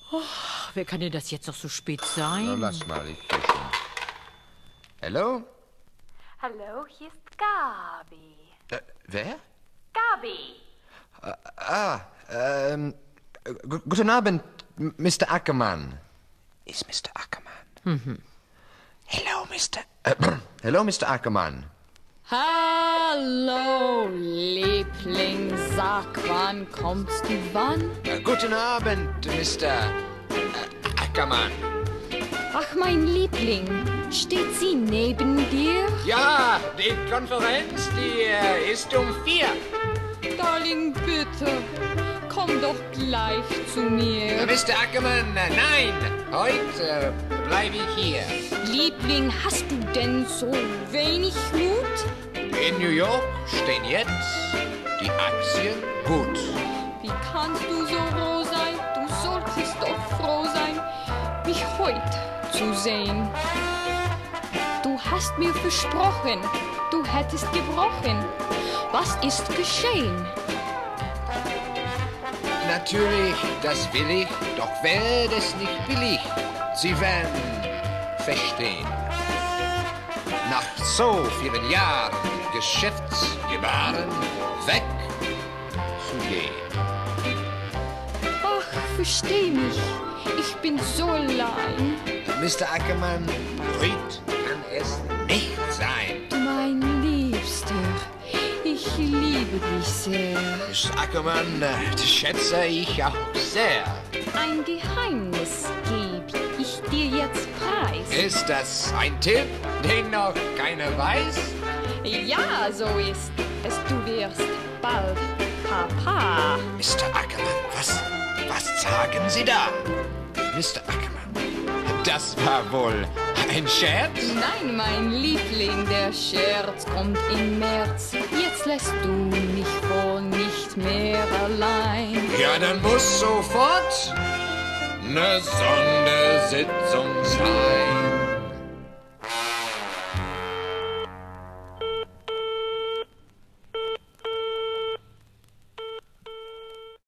Wer kann denn das jetzt noch so spät sein? Na, lass mal, ich geh schon. Hallo? Hallo, hier ist Gabi. Wer? Gabi. Guten Abend, Mr. Ackermann. Ist Mr. Ackermann? Hello, Mr. Ackermann. Hallo, Liebling, sag, wann kommst du wann? Guten Abend, Mr. Ackermann. Ach, mein Liebling, steht sie neben dir? Ja, die Konferenz, die ist um 4. Darling, bitte, komm doch gleich zu mir. Mr. Ackermann, nein, heute bleibe ich hier. Liebling, hast du denn so wenig Mut? In New York stehen jetzt die Aktien gut. Wie kannst du so roh sein? Du solltest doch froh sein, mich heute zu sehen. Du hast mir versprochen, du hättest gebrochen. Was ist geschehen? Natürlich, das will ich, doch wird es nicht billig. Sie werden verstehen. Nach so vielen Jahren Geschäftsgebaren wegzugehen. Ach, versteh mich, ich bin so allein. Mr. Ackermann, heute kann es nicht sein. Mein Liebster, ich liebe dich sehr. Mr. Ackermann, das schätze ich auch sehr. Ein Geheimnis geb ich dir jetzt preis. Ist das ein Tipp, den noch keiner weiß? Ja, so ist es. Du wirst bald Papa. Mr. Ackermann, was sagen Sie da? Mr. Ackermann, das war wohl ein Scherz? Nein, mein Liebling, der Scherz kommt im März. Jetzt lässt du mich wohl nicht mehr allein. Ja, dann muss sofort eine Sondersitzung sein.